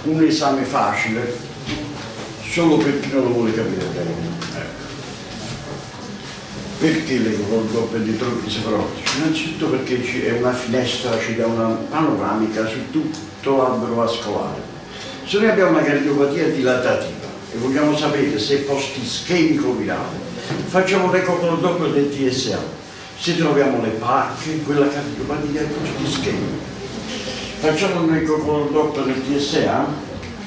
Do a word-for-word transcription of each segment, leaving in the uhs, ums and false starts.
un esame facile solo per chi non lo vuole capire bene. Ecco. Perché l'ego col doppio di troppi sefrotici? Innanzitutto perché è una finestra, ci dà una panoramica su tutto l'albero vascolare. Se noi abbiamo una cardiopatia dilatativa e vogliamo sapere se è post-ischemico virale, facciamo un eco col doppio del T S A. Se troviamo le placche, quella cardiopatia è post-ischemica. Facciamo un eco col doppio del T S A.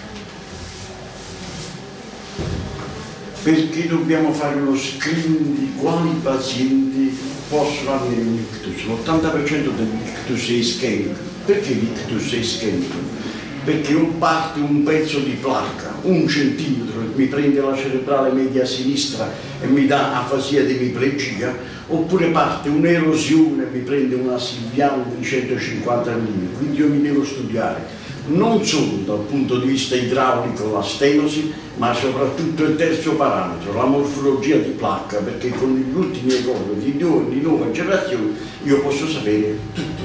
Perché dobbiamo fare uno screening di quali pazienti possono avere un ictus. L'ottanta per cento dell'ictus è ischemico. Perché l'ictus è ischemico? Perché o parte un pezzo di placca, un centimetro, mi prende la cerebrale media sinistra e mi dà afasia di emiplegia, oppure parte un'erosione e mi prende una Silviano di centocinquanta millimetri. Quindi io mi devo studiare non solo dal punto di vista idraulico la stenosi, ma soprattutto il terzo parametro, la morfologia di placca, perché con gli ultimi ecografi di, di nuova generazione io posso sapere tutto.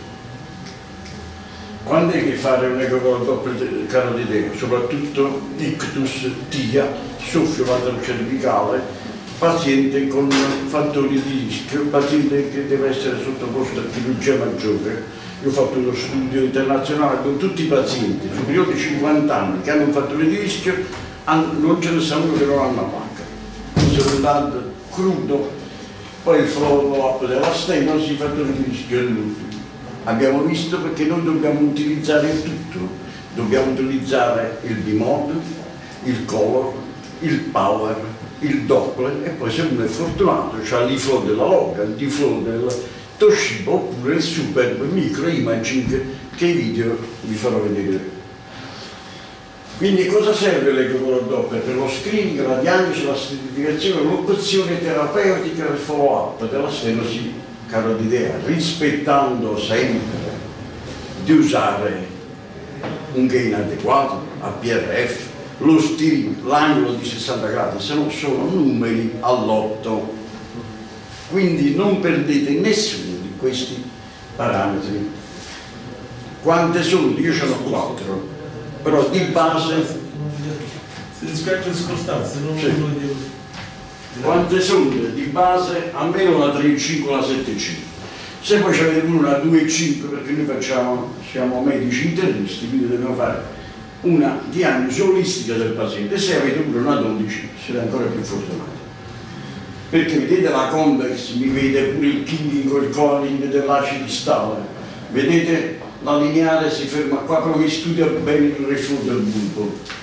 Quando è che fare un ecografi doppio carotideo? Soprattutto ictus, TIA, soffio laterocervicale, paziente con fattori di rischio, paziente che deve essere sottoposto a chirurgia maggiore. Io ho fatto uno studio internazionale con tutti i pazienti superiori ai cinquanta anni che hanno un fattore di rischio, non ce ne sono uno che non hanno una placca. Questo è un dato crudo. Poi il follow-up della stenosi, i fattori di rischio dell'ultimo. Abbiamo visto perché noi dobbiamo utilizzare tutto. Dobbiamo utilizzare il B-mode, il color, il power, il Doppler e poi se uno è fortunato c'ha l'I F O della Logan, l'I F O del Toshiba oppure il super micro imaging che i video vi farò vedere. Quindi cosa serve l'ecocolor Doppler? Per lo screening, la diagnosi, la stratificazione, l'opzione terapeutica e il follow up della stenosi carotidea, rispettando sempre di usare un gain adeguato, A P R F, lo steering, l'angolo di sessanta gradi, se no sono numeri all'otto. Quindi non perdete nessuno di questi parametri. Quante sono? Io ce n'ho quattro, però di base... Si riscaccia le circostanze, non sì. Quante sonde di base? Almeno una tre virgola cinque o una sette virgola cinque. Se poi avete pure una due virgola cinque, perché noi facciamo, siamo medici internisti, quindi dobbiamo fare una diagnosi olistica del paziente. Se avete pure una dodici, siete ancora più fortunati. Perché vedete la convex, mi vede pure il killing o il calling dell'acidistale, vedete la lineare si ferma qua, però mi studia bene il reflusso del bulbo.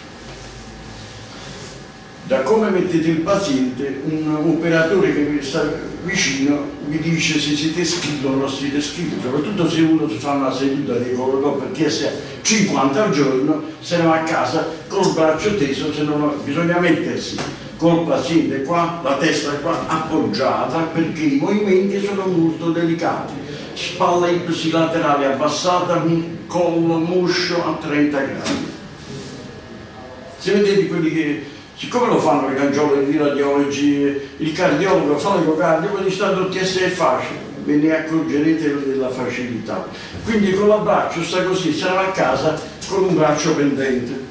Da come mettete il paziente, un operatore che vi sta vicino vi dice se siete iscritti o non siete iscritti, soprattutto se uno si fa una seduta di collo perché se cinquanta al giorno se ne va a casa col braccio teso, se non bisogna mettersi col paziente qua, la testa qua appoggiata, perché i movimenti sono molto delicati, spalla ipsilaterale abbassata, collo moscio a trenta gradi. Se vedete quelli che, siccome lo fanno i cangioli, i radiologi, il cardiologo fa l'ecocardio, quelli stanno T S è facile, ve ne accorgerete della facilità. Quindi con l'abbraccio sta così, se ne va a casa con un braccio pendente.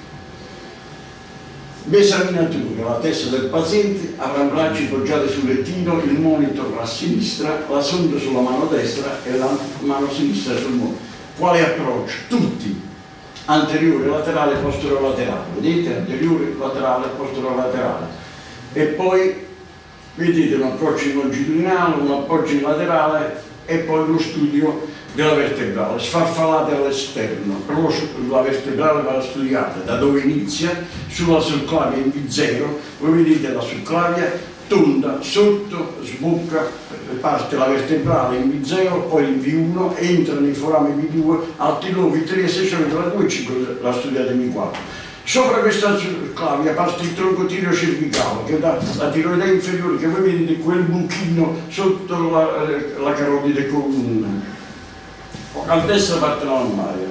L'esaminatura, la testa del paziente, avambracci poggiati sul lettino, il monitor a sinistra, la sonda sulla mano destra e la mano sinistra sul monitor. Quale approccio? Tutti, anteriore, laterale, posteriore, laterale. Vedete? Anteriore, laterale, posteriore, laterale. E poi vedete un approccio longitudinale, un appoggio in laterale e poi lo studio della vertebrale, sfarfallate all'esterno, però la vertebrale va studiata da dove inizia, sulla subclavia in V zero, voi vedete la subclavia tonda, sotto sbocca, parte la vertebrale in V zero, poi in V uno, entra nei forami V due, altri luoghi tre e sei, la due virgola cinque la studiate in V quattro. Sopra questa subclavia parte il tronco tirocervicale che dà la tiroidea inferiore, che voi vedete quel buchino sotto la, la carotide comune. A destra parte la mammaria.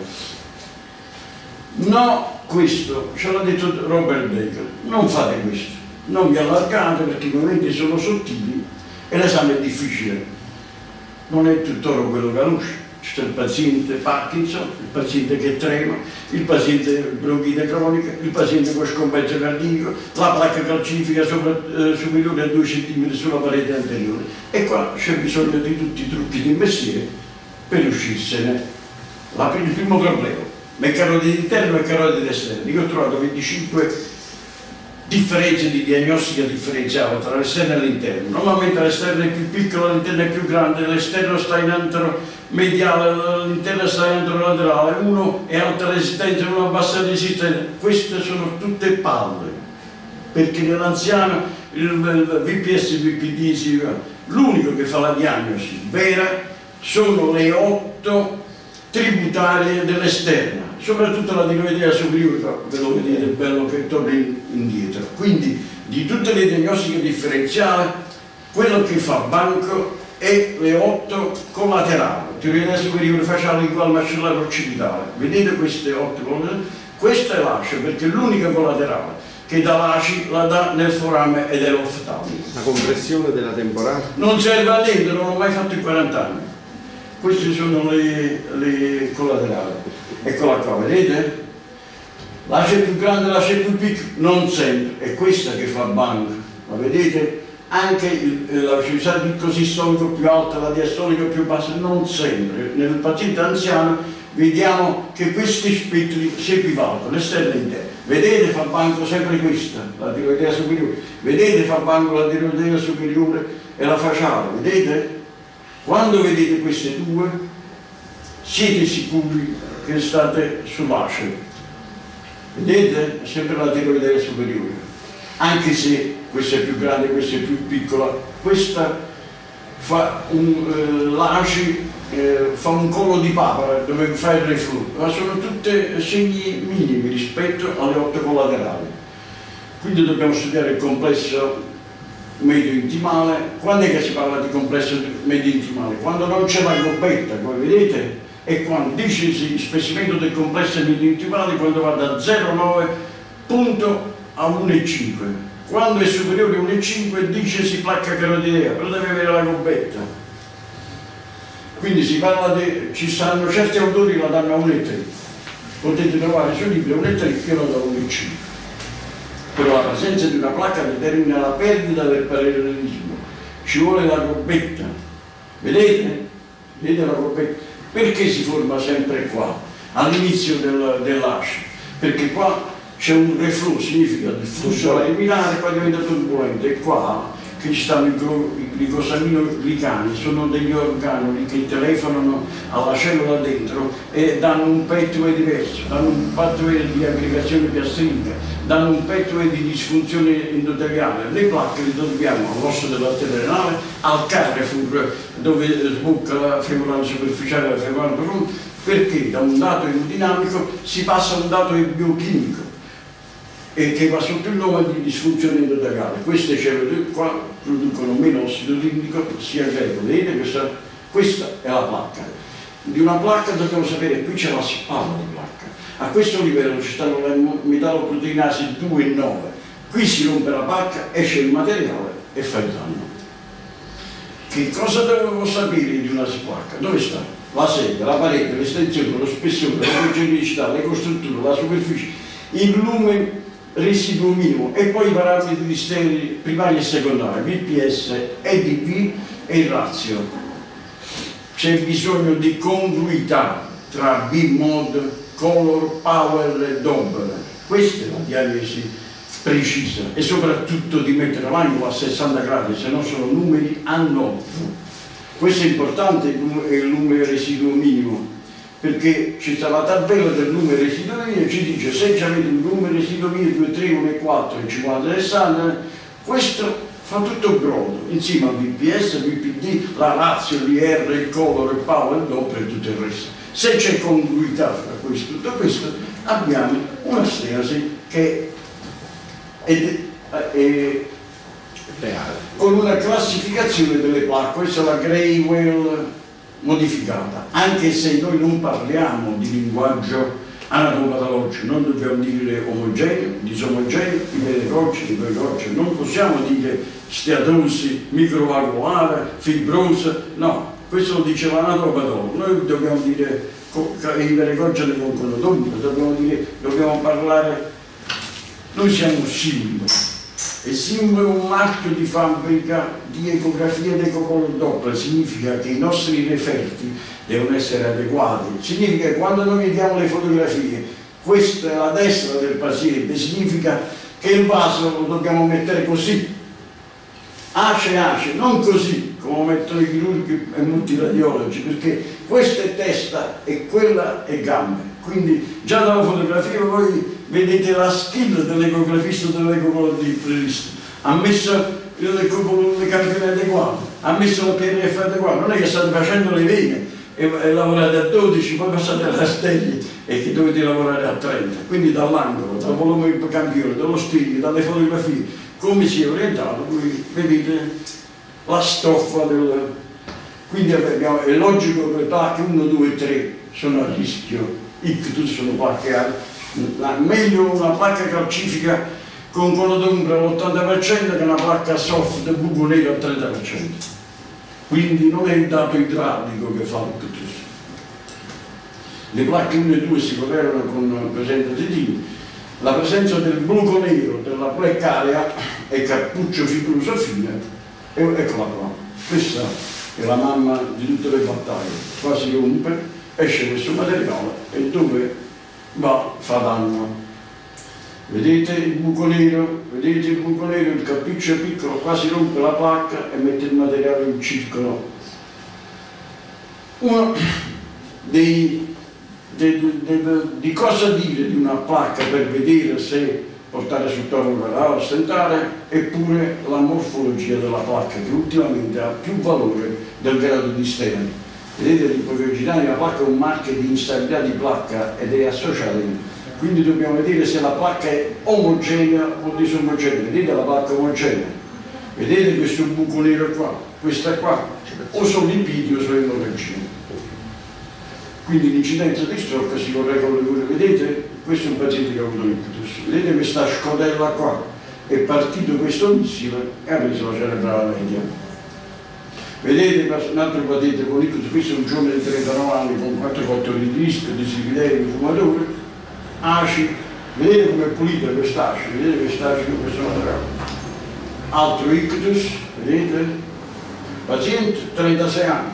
No, questo ce l'ha detto Robert Baker, non fate questo, non vi allargate perché i movimenti sono sottili e l'esame è difficile, non è tutt'oro quello che luce. c'è il paziente Parkinson, il paziente che trema, il paziente bronchite cronica, il paziente con scompenso cardiaco, la placca calcifica sopra, eh, superiore a due centimetri sulla parete anteriore. E qua c'è bisogno di tutti i trucchi di mestiere per uscirsene. La, il primo problema, ma carotide interne e carotide esterne. Io ho trovato venticinque differenze di diagnostica differenziata tra l'esterno e l'interno. Normalmente l'esterno è più piccolo, l'interno è più grande, l'esterno sta in anteromediale, l'interno sta in anterolaterale, uno è alta resistenza, uno a bassa resistenza. Queste sono tutte palle, perché nell'anziano il, il V P S, il V P D, l'unico che fa la diagnosi vera sono le otto tributarie dell'esterna, soprattutto la tiroidea superiore, ve lo vedete bello che torna indietro. Quindi di tutte le diagnostiche differenziali, quello che fa banco è le otto collaterali, tiroidea superiore facciale uguale mascellare occipitale. Vedete queste otto collaterali? Questa è l'ascia, perché l'unica collaterale che dà l'asci la dà nel forame ed è l'oftalmo. La compressione della temporale? Non serve a niente, non l'ho mai fatto in quaranta anni. Queste sono le, le collaterali. Eccola qua, vedete? L'ascia più grande, l'ascia più piccola, non sempre. È questa che fa banco. Ma vedete? Anche il, la velocità del picco sistolico più alta, la diastolica più bassa, non sempre. Nel paziente anziano vediamo che questi spettri si equivalgono, esterno e interno. Vedete, fa banco sempre questa, la tiroidea superiore. Vedete, fa banco la tiroidea superiore e la facciale. Vedete? Quando vedete queste due, siete sicuri che state sull'ascia. Vedete? Sempre la tiroidea superiore. Anche se questa è più grande, questa è più piccola, questa fa un, eh, l'asci eh, fa un collo di papera dove fa il reflusso, ma sono tutte segni minimi rispetto alle otto collaterali. Quindi dobbiamo studiare il complesso medio intimale. Quando è che si parla di complesso medio intimale? Quando non c'è la gobbetta, come vedete, e quando dice il spessimento del complesso medio intimale quando va da zero virgola nove punto a uno virgola cinque. Quando è superiore a uno virgola cinque dice si placca carotidea, però deve avere la gobbetta. Quindi si parla di, ci stanno certi autori che la danno a uno virgola tre. Potete trovare sul libro uno virgola tre che lo da uno virgola cinque. Però la presenza di una placca determina la perdita del parallelismo, ci vuole la gobbetta, vedete? Vedete la gobbetta? Perché si forma sempre qua, all'inizio del, dell'ascia? Perché qua c'è un reflusso, significa il flusso va a eliminare, poi diventa turbolento, e qua che ci stanno i glicosaminoglicani, sono degli organeli che telefonano alla cellula dentro e danno un pathway diverso, danno un pathway di aggregazione piastrica, danno un pathway di disfunzione endoteliale. Le placche le dobbiamo all'osso dell'arteria renale, al Carrefour dove sbocca la femorale superficiale e la femorale profonda, perché da un dato emodinamico si passa a un dato biochimico e che va sotto il nome di disfunzione endoteliale. Queste cellule qua producono meno ossido idrico sia greco. Vedete questa? Questa è la placca. Di una placca dobbiamo sapere, qui c'è la spalla di placca. A questo livello ci stanno le metalloproteinasi due e nove. Qui si rompe la placca, esce il materiale e fa il danno. Che cosa dovevo sapere di una placca? Dove sta? La sede, la parete, l'estensione, lo spessore, la periodicità, le costrutture, la superficie, il lume residuo minimo e poi i parametri di sterili primari e secondari, V P S, E D P e il razio. C'è bisogno di congruità tra B-Mod, Color, Powell e Doppler. Questa è la diagnosi precisa e soprattutto di mettere l'angolo a sessanta gradi, se no sono numeri a nove. Questo è importante, è il numero residuo minimo, perché ci sta la tabella del numero residuo minimo e ci dice se già avete un numero residuo minimo due, tre, uno, quattro, cinquanta, sessanta, questo fa tutto il brodo, insieme al V P S, V P D, la razio, l'I R, il colore, il power, il doppio e tutto il resto. Se c'è congruità fra questo, tutto questo, abbiamo una stenosi che è, è, è reale, con una classificazione delle placche. Questa è la Graywell modificata, anche se noi non parliamo di linguaggio anatomopatologico, non dobbiamo dire omogeneo, disomogeneo, ipergocce, ipergocce, non possiamo dire steatosi microvagolare, fibrosa, no, questo lo diceva Anatolo Padolo, noi dobbiamo dire i peregoggiani con conodombre, dobbiamo dire, dobbiamo parlare, noi siamo un simbolo, e simbolo è un marchio di fabbrica di ecografia ed ecocolor Doppler, significa che i nostri referti devono essere adeguati, significa che quando noi vediamo le fotografie, questa è la destra del paziente, significa che il vaso lo dobbiamo mettere così, ace ace, non così come mettono i chirurghi e molti radiologi, perché questa è testa e quella è gambe, quindi già dalla fotografia voi vedete la skill dell'ecografista o dell'ecocolorista, ha messo le campioni adeguate, ha messo la P R F adeguata, non è che state facendo le vene e, e lavorate a dodici, poi passate alla stelle e che dovete lavorare a trenta, quindi dall'angolo, dal volume del campione, dallo stile, dalle fotografie, come si è orientato, voi vedete la stoffa del... Quindi abbiamo, è logico che le placche uno, due, tre sono a rischio, ictus sono placche alte, meglio una placca calcifica con cono d'ombra all'ottanta per cento che una placca soft buco nero al trenta per cento. Quindi non è il dato idraulico che fa l'ictus. Le placche uno e due si correlano con presenza di tinte. La presenza del buco nero, della black area e cappuccio fibroso fine, e eccola qua. Questa è la mamma di tutte le battaglie. Qua si rompe, esce questo materiale e dove va fa danno. Vedete il buco nero, vedete il buco nero, il cappuccio è piccolo, qua si rompe la placca e mette il materiale in circolo. Uno dei De, de, de, di cosa dire di una placca per vedere se portare sul tavolo o ostentare, eppure la morfologia della placca che ultimamente ha più valore del grado di steno. Vedete, l'ipogogitale, la placca è un marchio di instabilità di placca ed è associata, quindi dobbiamo vedere se la placca è omogenea o disomogenea. Vedete la placca omogenea, vedete questo buco nero qua, questa qua, o sono lipidi o sono emorragie. Quindi l'incidenza di stroke si corregge con le cure. Vedete, questo è un paziente che ha avuto l'ictus. Vedete questa scodella qua, è partito questo missile e ha preso la cerebrale media. Vedete un altro paziente con l'ictus, questo è un giovane di trentanove anni con quattro fattori di rischio, dislipidemia, fumatore, aci. Vedete come è pulita quest'aci, vedete quest'aci con questo materiale. Altro ictus, vedete? Paziente, trentasei anni.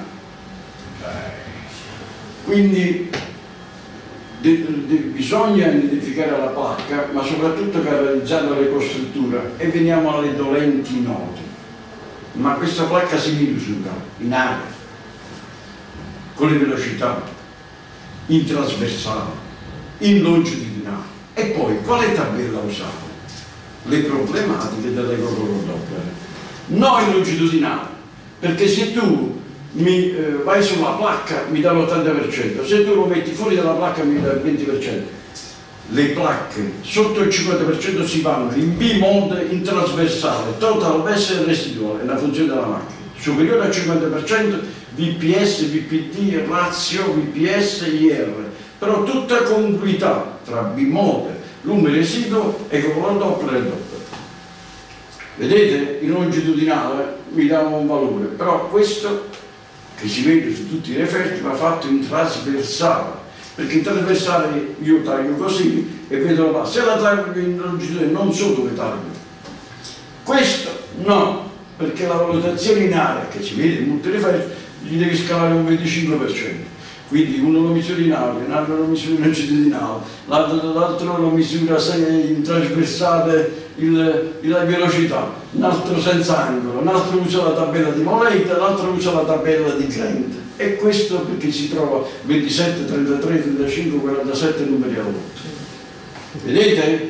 Quindi de, de, bisogna identificare la placca, ma soprattutto caratterizzare la ricostruttura, e veniamo alle dolenti note. Ma questa placca si misura in aria, con le velocità, in trasversale, in longitudinale. E poi quale tabella usare? Le problematiche dell'ecocolor Doppler. No in longitudinale, perché se tu mi eh, vai sulla placca mi dà l'ottanta per cento, se tu lo metti fuori dalla placca mi dà il venti per cento. Le placche sotto il cinquanta per cento si vanno in B-mode, in trasversale, total, base e residuale, è una funzione della macchina. Superiore al cinquanta per cento V P S, V P D, razio, V P S, I R, però tutta congruità tra B-mode, lume residuo e ecocolor Doppler e Doppler. Vedete, in longitudinale mi dà un valore, però questo che si vede su tutti i referti va fatto in trasversale, perché in trasversale io taglio così e vedo la base. Se la taglio in longitudine non so dove taglio. Questo no, perché la valutazione in area che si vede in molti referti gli devi scalare un venticinque per cento. Quindi uno lo misura in aria, un altro lo misura in longitudinale, l'altro lo misura in trasversale il, la velocità, un altro senza angolo, un altro usa la tabella di Moleta, l'altro usa la tabella di Grant. E questo perché si trova ventisette, trentatré, trentacinque, quarantasette numeri a volta. Vedete?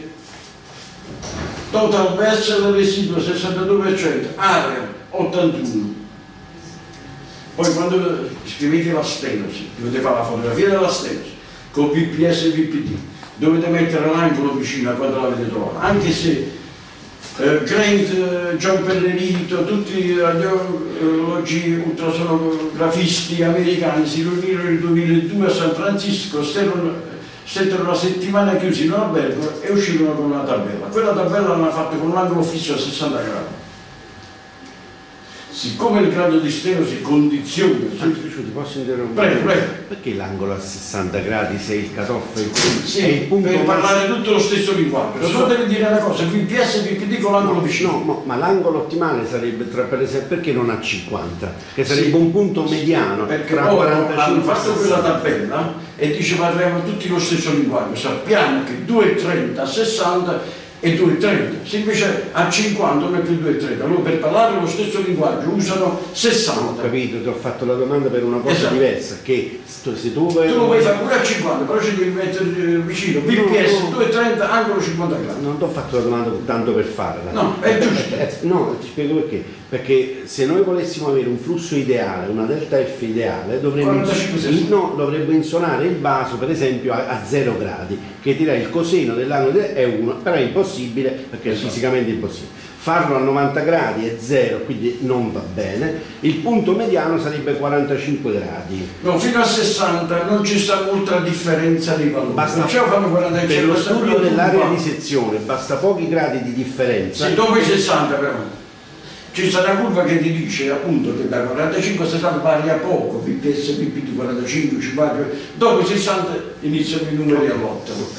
Total verso del residuo sessantadue per cento, area ottantuno. Poi quando scrivete la stenosi, dovete fare la fotografia della stenosi con V P S e V P D, dovete mettere l'angolo vicino a quando l'avete trovato, anche se eh, Grant, eh, John Pellerito, tutti i radiologi ultrasonografisti americani si riunirono nel duemiladue a San Francisco, stettero una settimana chiusi in un albergo e uscirono con una tabella. Quella tabella l'hanno fatta con un angolo fisso a sessanta gradi. siccome il grado di stenosi condiziona... Ti posso interrompere? Prego, prego. Perché l'angolo a sessanta gradi se il cut-off è il, Sì, è il punto per massimo? parlare tutto lo stesso linguaggio. Lo Solo so. devi dire una cosa, V P S e V P D con l'angolo vicino. No, no, ma l'angolo ottimale sarebbe tra, per esempio, perché non a cinquanta? Che sarebbe Sì. un punto mediano Perché tra loro quarantacinque hanno e fatto quella sessanta. tabella e dice parliamo tutti lo stesso linguaggio. Sappiamo che due e trenta a sessanta e due e trenta, se invece a cinquanta non è più due e trenta, allora per parlare lo stesso linguaggio usano sessanta. Ho capito, ti ho fatto la domanda per una cosa Esatto. diversa, che sto- se tu vai... Tu lo puoi fare pure a cinquanta, però ci devi mettere eh, vicino V P S No, no. due e trenta, angolo cinquanta gradi. Non ti ho fatto la domanda tanto per farla. No, è giusto. Eh, eh, No, ti spiego perché. Perché se noi volessimo avere un flusso ideale, una delta F ideale, dovremmo, quarantacinque sessanta. no, dovremmo insolare il vaso per esempio a, a zero gradi, che direi il coseno dell'angolo de- è uno, però è impossibile perché Esatto. è fisicamente impossibile. Farlo a novanta gradi è zero, quindi non va bene. Il punto mediano sarebbe quarantacinque gradi. No, fino a sessanta non ci sta molta differenza di valore. Basta- Perciò fanno quarantacinque. Per lo questa è studio quella dell'area curva. di sezione basta pochi gradi di differenza. Sì, dopo i sessanta però. C'è stata una curva che ti dice appunto che da quarantacinque a sessanta varia poco, V P S, V P D quarantacinque, cinquanta, dopo i sessanta iniziano i numeri a lottano.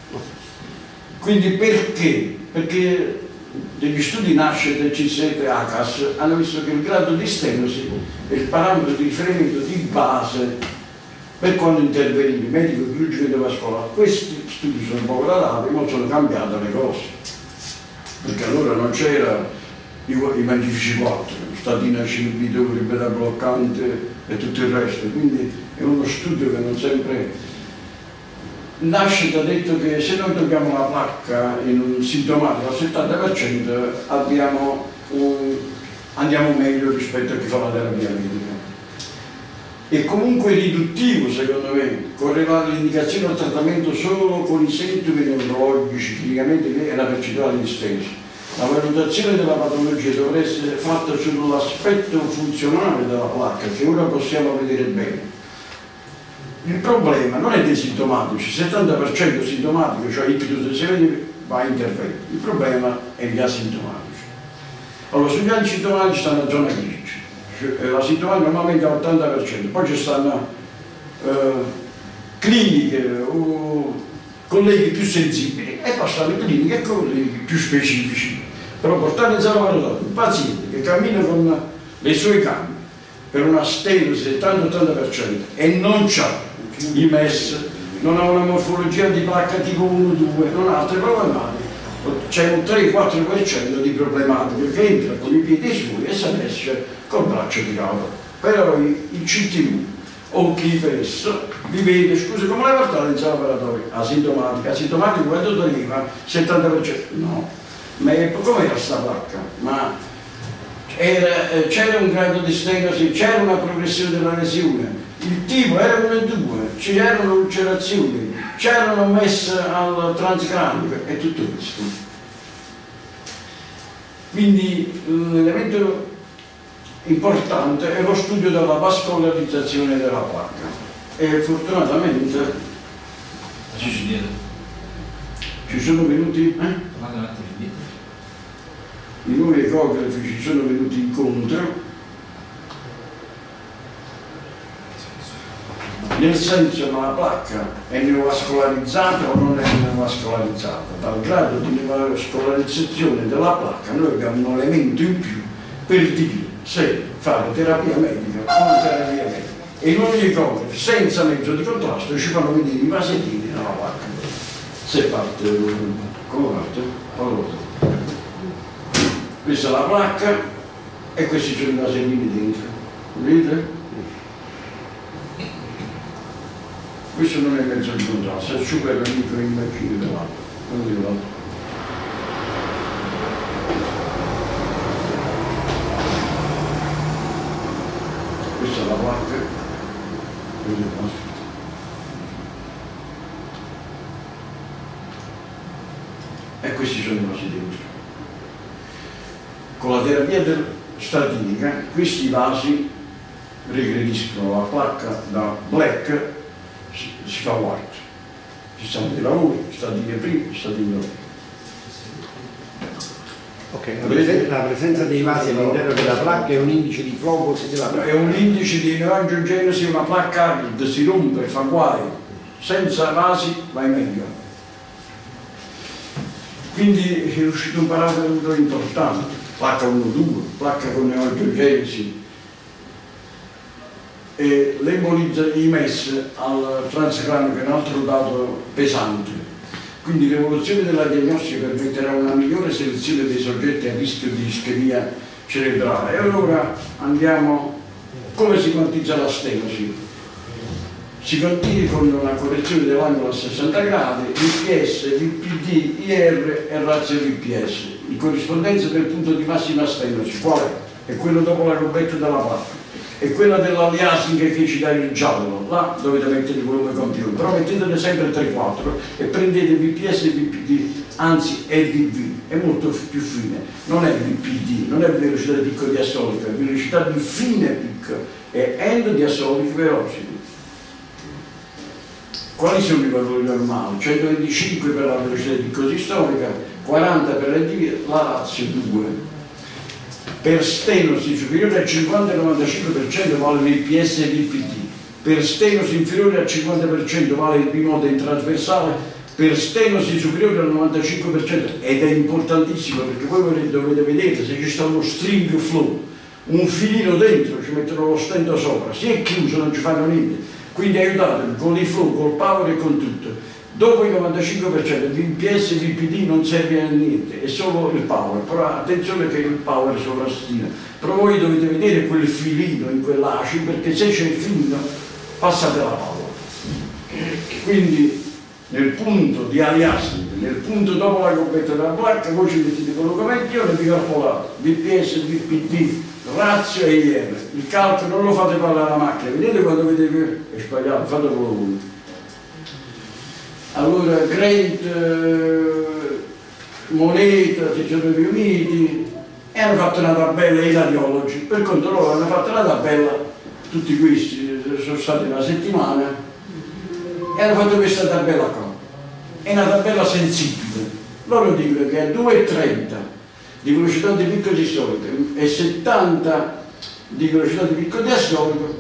Quindi perché? Perché degli studi Nascet e C sette A C A S hanno visto che il grado di stenosi è il parametro di riferimento di base per quando intervenire medico, chirurgico e vascolare. Questi studi sono poco datati, ma sono cambiate le cose, perché allora non c'era i, i magnifici quattro, statina, inibitore, beta bloccante e tutto il resto, quindi è uno studio che non sempre... Nascet ha detto che se noi togliamo la placca in un sintomatico al settanta per cento abbiamo un, andiamo meglio rispetto a chi fa la terapia medica. È comunque riduttivo, secondo me, correlare l'indicazione al trattamento solo con i sintomi neurologici, clinicamente è la percentuale di stenosi. La valutazione della patologia dovrebbe essere fatta sull'aspetto funzionale della placca, che ora possiamo vedere bene. Il problema non è dei sintomatici, settanta per cento sintomatico, cioè ictus se vede va a intervento. Il problema è gli asintomatici. Allora, sugli asintomatici sta una zona grigia, l'asintomatico normalmente è l'ottanta per cento, poi ci stanno eh, cliniche o colleghi più sensibili e poi stanno cliniche e colleghi più specifici. Però portare in sala operatoria un paziente che cammina con le sue gambe per una stenosi settanta ottanta per cento e non c'ha i M E S, non ha una morfologia di placca tipo uno due, non ha altre problematiche, c'è un tre quattro per cento di problematiche che entra con i piedi suoi e se ne esce col braccio tirato. Però il C T U o chi presso vi vede, scusa, come l'hai portata in sala operatoria? Asintomatica, asintomatico quando toglieva settanta per cento, no, ma com'era sta placca? Ma c'era un grado di stenosi, c'era una progressione della lesione, il tipo era uno e due, c'erano ulcerazioni, c'erano messe al transcranico e tutto questo. Quindi l'elemento importante è lo studio della vascolarizzazione della placca e fortunatamente ci, ci sono venuti eh? i nuovi ecografi ci sono venuti incontro, nel senso che la placca è neovascolarizzata o non è neovascolarizzata. Dal grado di neovascolarizzazione della placca noi abbiamo un elemento in più per dire se fare terapia medica o non terapia medica. E i nuovi ecografi senza mezzo di contrasto ci fanno vedere i vasettini nella placca. Se parte, come parte? Allora, questa è la placca e questi sono i vasellini dentro, vedete? Questo non è mezzo di contrasto, è super microimmagine dell'altro, non dell'altro. Questa è la placca, questa è la placca. E questi sono i vasi dentro. Con la terapia statinica questi vasi regrediscono la placca da black, si, si fa white. Ci stanno dei lavori, statine prima, statine dopo. Okay, la, presen la presenza dei vasi all'interno della placca è un indice di flow della placca. È un indice di neoangiogenesi, una placca arida, si rompe, fa guai. Senza vasi vai meglio. Quindi è uscito un parametro importante, placca uno due, placca con neoangiogenesi. E l'embolizza I M E S al transcranio, che è un altro dato pesante. Quindi l'evoluzione della diagnostica permetterà una migliore selezione dei soggetti a rischio di ischemia cerebrale. E allora andiamo, come si quantizza la stenosi? Si quantifica con una correzione dell'angolo a sessanta gradi, V P S, V P D, I R e razio V P S, in corrispondenza del punto di massima stenosi. Qual è? È quello dopo la gobetta della placca. E quella dell'aliasing che ci dà il giallo, là dovete mettere il volume compiuto, però mettetene sempre tre quattro e prendete V P S e V P D, anzi è V V, è molto più fine, non è V P D, non è velocità di picco diastolica, è velocità di fine picco, è end diastolic velocity. Quali sono i valori normali? centoventicinque per la velocità di picco sistolica, quaranta per l'N D V, la razio due. Per stenosi superiore al cinquanta novantacinque per cento vale il V P S e V P D, per stenosi inferiore al cinquanta per cento vale il bimodo in trasversale, per stenosi superiore al novantacinque per cento, ed è importantissimo perché voi dovete vedere se ci sta uno string flow, un filino dentro, ci mettono lo stento sopra, si è chiuso, non ci fanno niente, quindi aiutatevi con i flow, col power e con tutto. Dopo il novantacinque per cento V P S e V P D non serve a niente, è solo il power, però attenzione che il power sovrastima. Però voi dovete vedere quel filino in quell'acido, perché se c'è il filino passate la palla. Quindi nel punto di aliasing, nel punto dopo la gobetta della placca, voi ci mettete collocamenti, io ne vi calcolate V P S, V P D, razio e I R. Il calcolo non lo fate parlare alla macchina, vedete quando vedete che è sbagliato, fatelo voi. Allora, Grant, eh, Moneta, si sono riuniti e hanno fatto una tabella, i radiologi, per conto loro hanno fatto una tabella, tutti questi sono stati una settimana, e hanno fatto questa tabella qua. È una tabella sensibile. Loro dicono che a due virgola trenta di velocità di picco sistolico e settanta di velocità di picco diastolico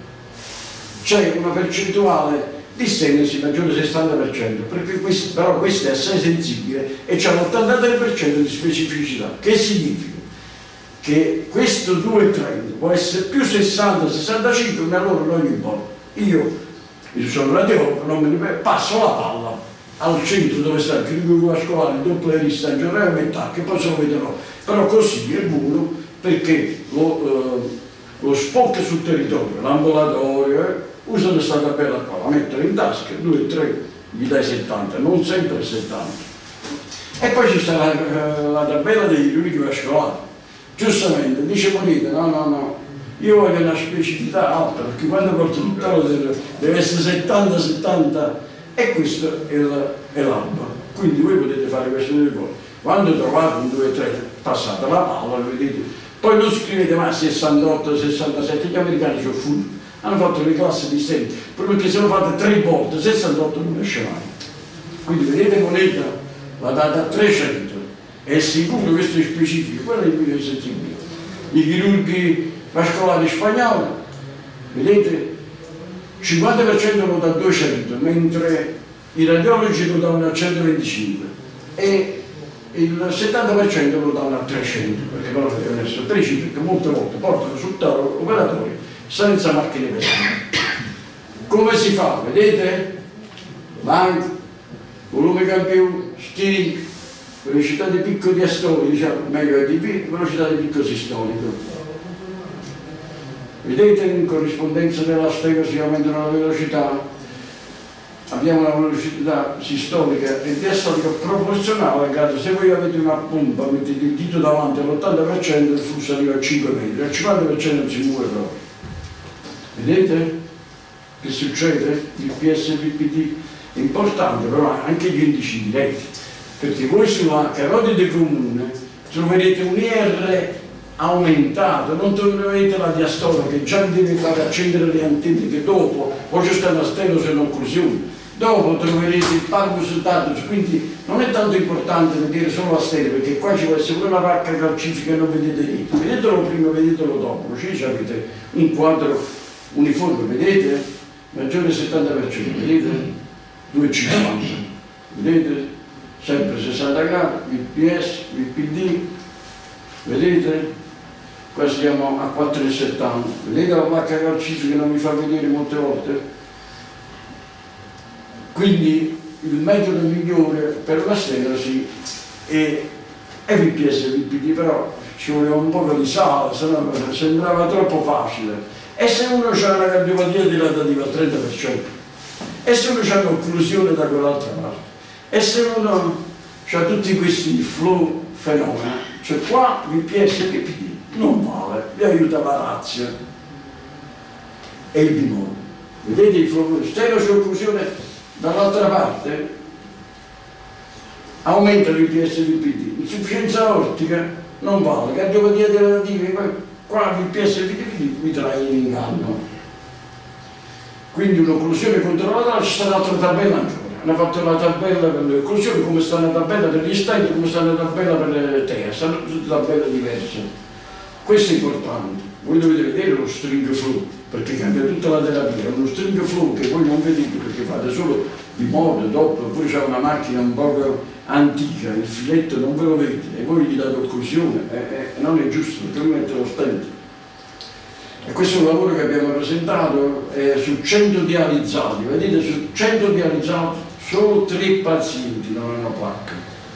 c'è una percentuale di stenosi maggiore del sessanta per cento, perché questo, però questo è assai sensibile e c'è l'ottantatré per cento di specificità. Che significa? Che questo due virgola trenta può essere più sessanta sessantacinque, ma allora non importa. Io, io sono radiologo, non me ne passo la palla al centro dove sta il chirurgo vascolare, il doppler stagionale e metà, che poi se lo vedrò. Però così è buono perché lo, eh, lo spot sul territorio, l'ambulatorio, eh, usano questa tabella qua, la mettono in tasca, due, tre, gli dai settanta, non sempre settanta. E poi ci sta la, la tabella dei chirurghi vascolari. Giustamente, dice Moneta, no, no, no, io voglio una specificità alta, perché quando porto tutta la deve, deve essere settanta settanta, e questo è l'alba. Quindi voi potete fare queste due cose. Quando trovate un due tre, passate la palla, vedete. Poi non scrivete mai sessantotto sessantasette, gli americani sono furbi. Hanno fatto le classi di stenti, perché se lo fate tre volte, sessantotto non esce mai. Quindi vedete Moneta, la data trecento, è sicuro, questo è specifico, quello è il più sensibile. I chirurghi vascolari spagnoli, vedete, cinquanta per cento lo dà a duecento, mentre i radiologi lo danno a centoventicinque e il settanta per cento lo danno a trecento, perché loro devono essere precisi, perché molte volte portano sul tavolo operatori senza macchine pesanti. Come si fa? Vedete? Banco, volume campione, steering, velocità di picco diastolico, diciamo, meglio è D P, velocità di picco sistolico. Vedete, in corrispondenza della stenosi aumentano la velocità, abbiamo una velocità sistolica e diastolica proporzionale al caso. Se voi avete una pompa, mettete il dito davanti all'ottanta per cento, il flusso arriva a cinque metri, al cinquanta per cento non si muove proprio. Vedete che succede? Il P S V P D è importante, però anche gli indici diretti, perché voi sulla carotide comune troverete un I R aumentato, non troverete la diastole che già vi deve fare accendere le antenne, che dopo o c'è sta una stenosi e un'occlusione, Dopo troverete il parvus datus, quindi non è tanto importante vedere solo la stella, perché qua ci può essere pure una vacca calcifica e non vedete niente. Vedetelo prima, vedetelo dopo, così avete un quadro uniforme, vedete? Maggiore settanta per cento, vedete? due virgola cinquanta, vedete? Sempre sessanta gradi, il P S, il P D, vedete? Qua siamo a quattro virgola settanta, vedete la placca calcifica non mi fa vedere molte volte? Quindi il metodo migliore per la stenosi è, è V P S e V P D, però ci voleva un po' di sale, se no sembrava troppo facile. E se uno ha una cardiopatia dilatativa al trenta per cento, e se uno ha un'occlusione da quell'altra parte, e se uno ha tutti questi flow fenomeni, cioè qua V P S e V P D non vale, vi aiuta la razia e il bimone. Vedete il flow, stenosi e occlusione dall'altra parte aumenta il V P S e il V P D, insufficienza aortica non vale, cardiopatia dilatativa, qua il V P S e il V P D mi trae in inganno. Quindi un'occlusione controllata, ci sta un'altra tabella ancora, hanno fatto la tabella per le occlusioni, come sta una tabella per gli stenti, come sta una tabella per le T E A, stanno tutte tabelle diverse. Questo è importante, voi dovete vedere lo string flow, perché cambia tutta la terapia, è uno string flow che voi non vedete perché fate solo di modo, dopo, oppure c'è una macchina un po' antica, il filetto non ve lo vedete e voi gli date occlusione, e eh, eh, non è giusto perché lui mette lo stent. E questo è un lavoro che abbiamo presentato eh, su cento dializzati, vedete su cento dializzati solo tre pazienti non hanno placca,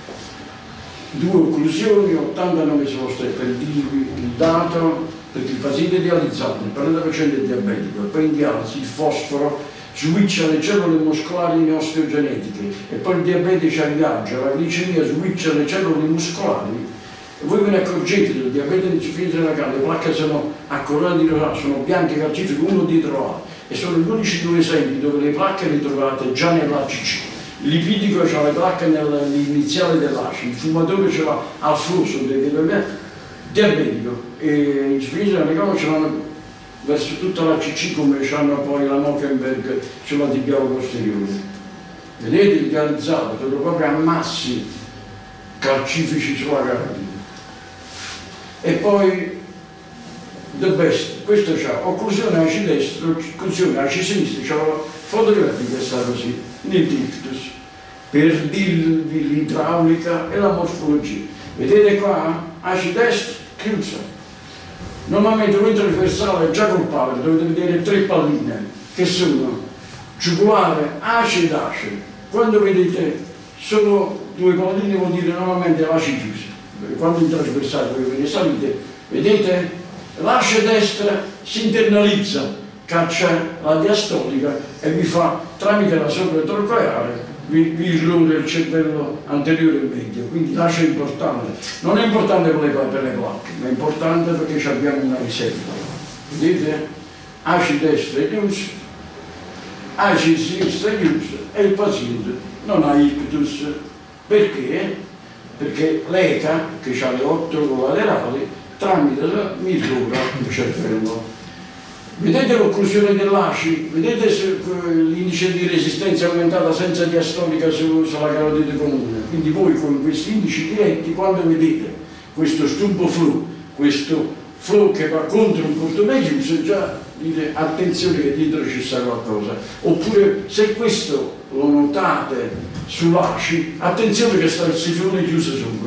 due occlusioni, ottantanove soste per dirvi il dato, perché il paziente dializzato, il quaranta per cento è diabetico, e poi in dialisi il fosforo switcha le cellule muscolari in osteogenetiche e poi il diabete ci viaggia, la glicemia switcha le cellule muscolari e voi ve ne accorgete del diabete di insufficienza renale, le placche sono a colore di rosato, sono bianche calcifiche uno dietro l'altro e sono gli unici due esempi dove le placche le trovate già nell'A C C. Il lipidico ha le placche nell'iniziale dell'A C C, il fumatore ce l'ha al flusso del diabetico e insufficienza renale ce l'hanno verso tutta la C C come hanno poi la Mockenberg sulla tibiale posteriore. Vedete il dializzato, dove proprio ammassi calcifici sulla carotide. E poi the best, questo c'ha occlusione A C destro, occlusione A C sinistro, c'ha la fotografia che sta così, nel dictus, per dirvi l'idraulica e la morfologia. Vedete qua, A C destro, chiusa. Normalmente un trasversale è già colpabile, dovete vedere tre palline che sono giugulare, ace ed ace. Quando vedete solo due palline vuol dire normalmente l'ace chiusa. Quando in trasversale voi ve ne salite, vedete l'ace destra si internalizza, caccia la diastolica e vi fa tramite la sopra-trocoeare vi, vi irrode il cervello anteriore e medio, quindi l'ace è importante. Non è importante per le, per le placche, ma è importante perché abbiamo una riserva. Vedete? Ace destra è chiuso, ace sinistra è chiuso e il paziente non ha ictus. Perché? Perché l'E C A, che ha le otto collaterali, tramite misura il cervello. Vedete l'occlusione dell'A C I? Vedete l'indice di resistenza aumentata senza diastolica su, sulla carotide comune? Quindi voi con questi indici diretti, quando vedete questo stubo flow, questo flow che va contro un portone chiuso, già dite attenzione che dietro ci sta qualcosa. Oppure se questo lo notate sull'A C I, attenzione che sta il sifone chiuso sopra.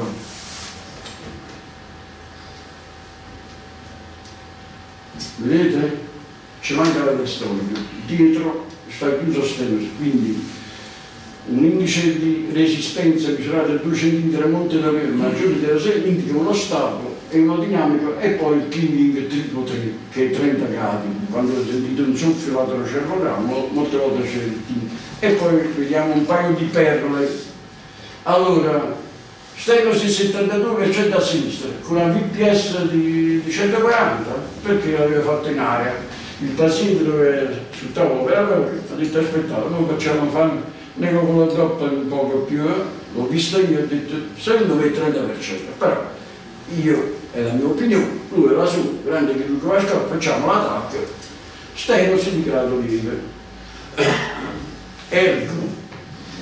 Vedete? Ci manca la diastolica, dietro sta chiuso stenosi, quindi un indice di resistenza misurato a due centimetri molto davvero maggiore della serie indica uno stato e uno dinamico e poi il Killing triplo tre che è trenta gradi, quando sentite un soffio laterocervicolare molte volte c'è il Killing. E poi vediamo un paio di perle. Allora, stenosi settantadue per cento a sinistra con una V P S di, di centoquaranta perché l'aveva fatto in aria. Il paziente doveva sul tavolo operatorio, ha detto aspettate, noi facciamo fare nego con la doppa un poco più, l'ho vista io e ho detto secondo me il trenta per cento, però io è la mia opinione, lui è la sua, grande chirurgo vascolare, facciamo l'attacco, stenosi di grado lieve. Ergo,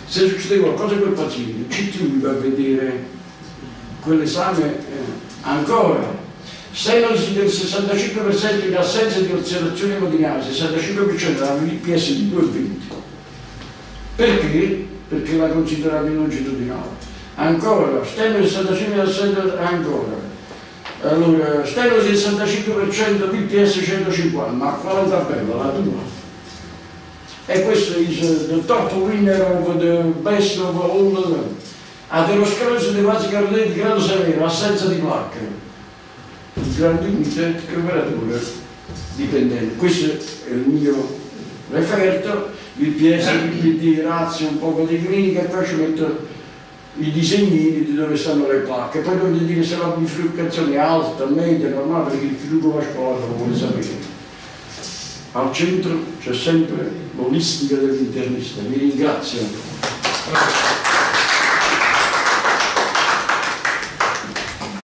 se succede qualcosa a quel paziente, il C T U va a vedere quell'esame eh, ancora. Stenosi del sessantacinque per cento in assenza di ulcerazione emodinale, sessantacinque per cento della V P S di due virgola venti. Perché? Perché l'ha considerato longitudinale. Ancora, stenosi sessantacinque per cento ancora. Allora, stenosi sessantacinque per cento V P S centocinquanta, ma quale tabella? La tua. E questo è il top winner of the best of all. Aterosclerosi dei vasi cardiaci di grado severo, assenza di placche. Il gran limite temperatore dipendente. Questo è il mio referto, il P S, il P D, razio, un po' di clinica, e poi ci metto i disegnini di dove stanno le placche. Poi dovete dire se la bifurcazione è alta, media, normale, perché il chirurgo vascolare lo vuole sapere. Al centro c'è sempre l'olistica dell'internista. Vi ringrazio.